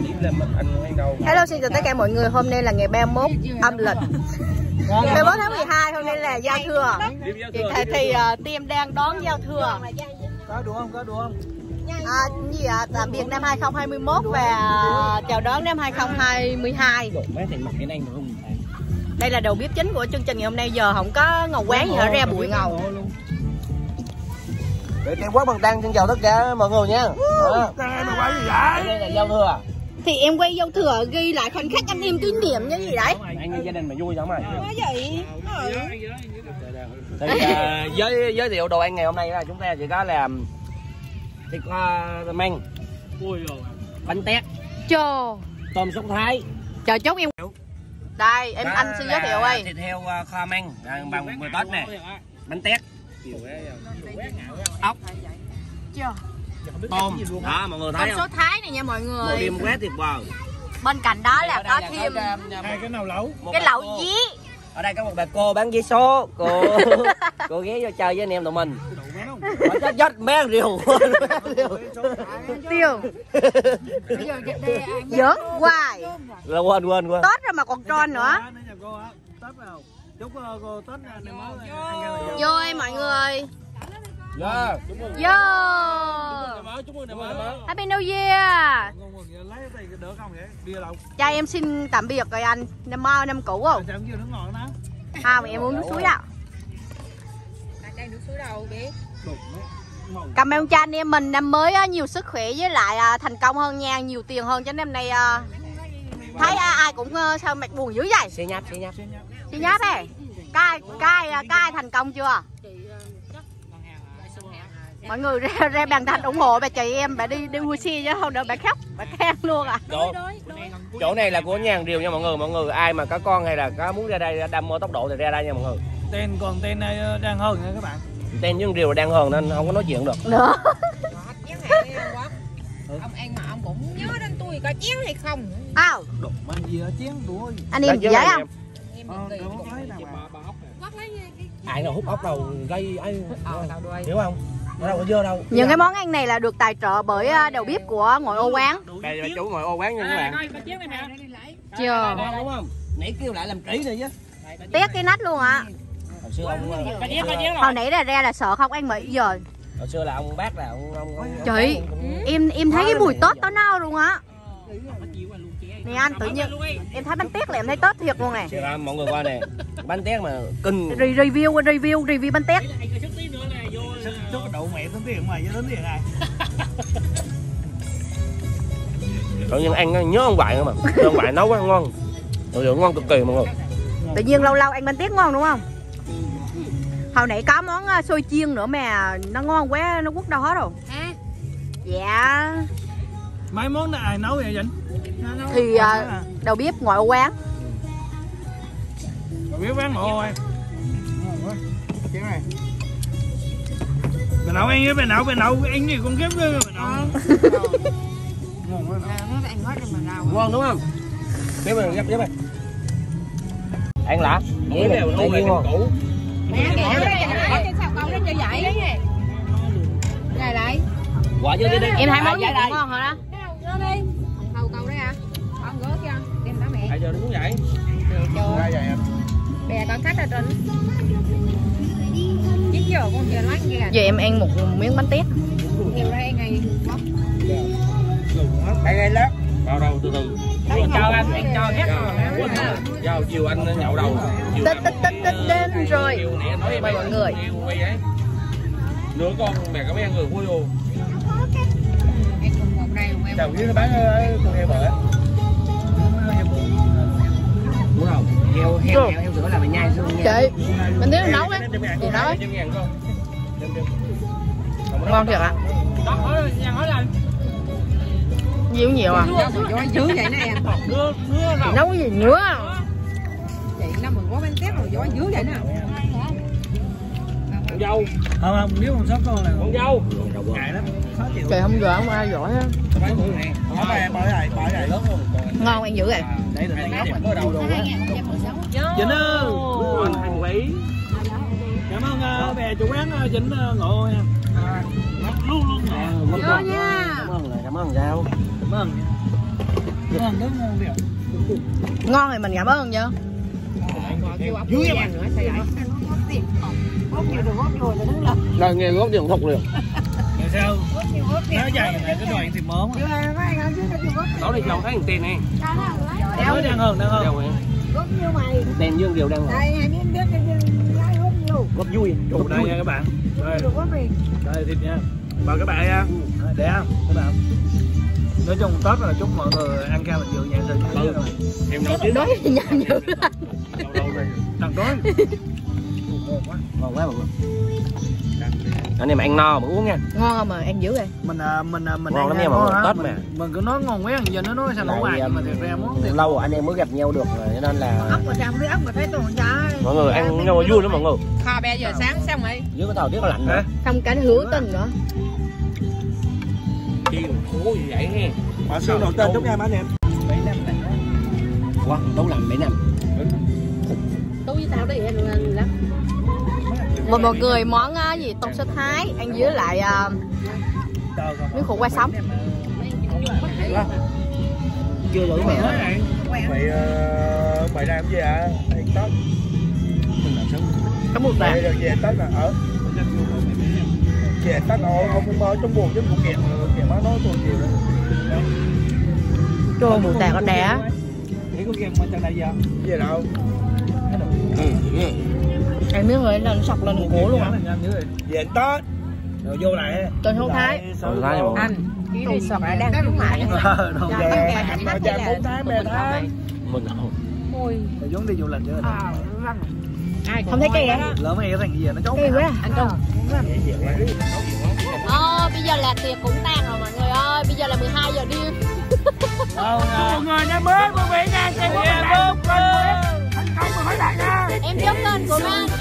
Hello, xin chào tất cả mọi người. Hôm nay là ngày 31 âm lịch 31 tháng 12, hôm nay là giao thừa. Thì team đang đón giao thừa. Có đùa không? Có đùa không? Gì ạ? Tạm biệt năm 2021 và chào đón năm 2022. Đây là đầu bếp chính của chương trình ngày hôm nay. Giờ không có ngầu quán gì hết, ra bụi ngầu. Để em Quốc Bằng Đăng xin chào tất cả mọi người nha. Đây là giao thừa. Thì em quay giao thừa ghi lại khoảnh khắc anh em kỷ niệm như gì đấy. Anh gia đình mà vui lắm rồi. Vậy? Thì giới thiệu đồ ăn ngày hôm nay là chúng ta chỉ có làm thịt măng, bánh tét, tôm sốt Thái. Chờ chút em. Đây em anh xin giới thiệu ơi. Thịt heo kho măng bằng 10 Tết nè, bánh tét, ốc, tôm. Đó mọi người thấy tôm không? số Thái này nha mọi người. Một đêm quá tuyệt vời. Bên cạnh đó là có thêm cái nào lẩu, cái lẩu dí. Ở đây có một bà cô bán vé số, cô ghé vô chơi với anh em tụi mình. Chết bé rìu. Tiêu. Giỡn hoài. Là quên. Tết rồi mà còn tròn nữa. chúc cô Tết này mới Vô ơi mọi người. Dạ. Vô. Happy New Year. Cha em xin tạm biệt rồi anh. Năm mới năm cũ không? Mà em uống nước suối đó. Đây nước suối đâu biết. Cảm ơn cha anh em mình năm mới nhiều sức khỏe với lại thành công hơn nha, nhiều tiền hơn cho năm nay. Thấy ai cũng sao mặt buồn dữ vậy? Xì nháp đây. Cai thành công chưa? Mọi người ra bàn thanh ủng hộ bà chị em, bà đi vui xe chứ không đỡ bà khóc, bà khen luôn à. Chỗ này là của nhà hàng Rìu nha mọi người ai mà có con hay là có muốn ra đây đam mê tốc độ thì ra đây nha mọi người. Tên này đang hơn nha các bạn. Tên với Rìu là đang hơn nên không có nói chuyện được. Nữa. Ông ăn mà ông cũng nhớ đến tôi có chén hay không? Đụng mang gì ở chén đuổi. Anh em giấy không? Ai nào hút ốc đâu gây ấy hiểu không? Ở đâu có dơ đâu. Những cái món ăn này là được tài trợ bởi đầu bếp của Ngồi Ô Quán. Đây là chủ Ngồi Ô Quán nha các bạn. Chưa. Đúng không? Nãy kêu lại làm kỹ rồi chứ. Tét cái nách luôn ạ. Hồi xưa ông hồi nãy là ra là sợ không ăn Mỹ giờ. Hồi xưa là ông bác là ông chị em thấy cái mùi Tết tới nào luôn á. Nè anh tự nhiên em thấy bánh tét là em thấy Tết thiệt luôn nè. Mọi người coi nè, bánh tét mà kinh. Review bánh tét. Chút đậu mẹ tính tiền mày với tính tiền này. Tự nhiên ăn nhớ ông ngoại nữa mà. Ông ngoại nấu quá ngon. Thực sự ngon cực kỳ mọi người. Tự nhiên lâu lâu ăn bánh tét ngon đúng không? Hồi nãy có món xôi chiên nữa mà nó ngon quá nó quất đâu hết rồi. Dạ. Mấy món này ai nấu vậy Vĩnh? Thì đầu bếp Ngồi Ô Quán. Đầu bếp quán Ngồi Ô ơi. Ngon quá. Chén này. Bà nấu ăn với bà nấu ăn gì con ghép với bà nấu. Ngon quá. Ngon đúng không? Tiếp rồi gấp này. Ăn lạ. Dễ này ngon. Sao con nó như vậy? Này lại. Quả chứ đi. Em thấy món gì cũng ngon hả đó? Đi. Hầu cầu đấy à? Con gỡ kia. Đem đó mẹ. Tại giờ đúng vậy. Bè con khách ở trên. Chín giờ con kia lái kia. Giờ em ăn một miếng bánh tét. Nhiều đây ngày bóc. Đây ngay lớp. Vào đầu từ từ. Cho anh cho hết rồi. Vào chiều anh nhậu đầu. Tết đến rồi. Mời mọi người. Nửa con mẹ có mấy ăn người vui luôn. Em cùng một đây em. Chồng với nó bán con heo bở. Đúng không? Heo sữa là mình nhai xuống nha. Chị, mình nếu nấu á. Chị nấu á. Ngon thiệt ạ. Nhiều à. Gió dữ vậy nè em. Chị nấu cái gì nữa? Chị nó mừng quá bánh tét rồi gió dữ vậy nè. Con dâu. Không, nếu con sót con là con dâu. ngại lắm. Khó chịu. Trời không giờ không ai giỏi á. Bỏ này. Ngon ăn dữ vậy. Để tụi nó đẹp có đầu đồ á. Vĩnh ơi. Hành quý. Cảm ơn bè chủ quán Vĩnh Ngộ nha. Luôn. Vô nha. Cảm ơn sao. Cảm ơn. Ngon đó, ngon đi ạ. Ngon thì mình cảm ơn chứ. Dưới vàng nữa sao vậy? Rồi nghe góp tiền thục liền. Rồi sao? Nó dày này cái đoạn thịt mớm. Đó đi chồng thấy thằng tiền này. Nó đang hơn, đang hơn. Đèn dương đều đang góp vui. Chụp đây nha các bạn. Đây thịt nha. Mời các bạn nha. Để không các bạn. Nói chung Tết là chúc mọi người ăn cam mình nhẹ sự như rồi. Em nấu tiếng Đói thì nhanh dữ lắm. Đằng đói. Ngon quá mọi người. Anh em ăn no mà uống nha. Ngon không mà ăn dữ rồi. Mình Ngon lắm nha mọi người, Tết mà. Mình cứ nói ngon quá, giờ nó nói sao nấu ngoài nhưng mà thiệt ra món thiệt. Lâu rồi anh em mới gặp nhau được rồi cho nên là Ốc mà sao không biết ốc mà thấy toàn trái. mọi người ăn nhưng mà vui lắm mọi người. Kho 3 giờ sáng xong rồi. Dưới cái thời tiết lạnh nữa. Không cảnh hữu tình nữa. Chiều phố gì vậy nghe. Họ xương đầu tên đúng nha mấy anh em. 7 năm lạnh quá. Wow, tấu lạnh 7 năm. Tôi với tao đây lắm. Một người món gì tôm sốt Thái ăn với lại miếng khổ qua sống. Chưa thử mà. Mày làm gì ạ? Ăn Tết. Mình làm sớm. Có một bạn. Về Tết là ở. Về Tết ông ở trong buồn chứ cũng kẹt má nói tôi nhiều đó. Chô mù tè con đẻ. Nghĩ có game mà chẳng này giờ. Về đâu? Ăn miếng rồi lên sọc lên cổ luôn á. Về Tết. Rồi vô lại. Tôm sốt Thái. Anh cái đi sọp lại đang xuống lại. Đâu về. Cha 4 tháng 3 tháng. Mình không. Môi. Rồi giống đi du lịch chứ. Ai Không thấy cây á. Lớn mấy cái thằng gì nó chốt. Cây quá. anh Công. Bây giờ là tiệc cũng tan rồi mọi người ơi. Bây giờ là 12 giờ đêm. Mọi người năm mới vui vẻ nha. Xem bố thành công mà hỏi lại nha. Em chốt tên của ba.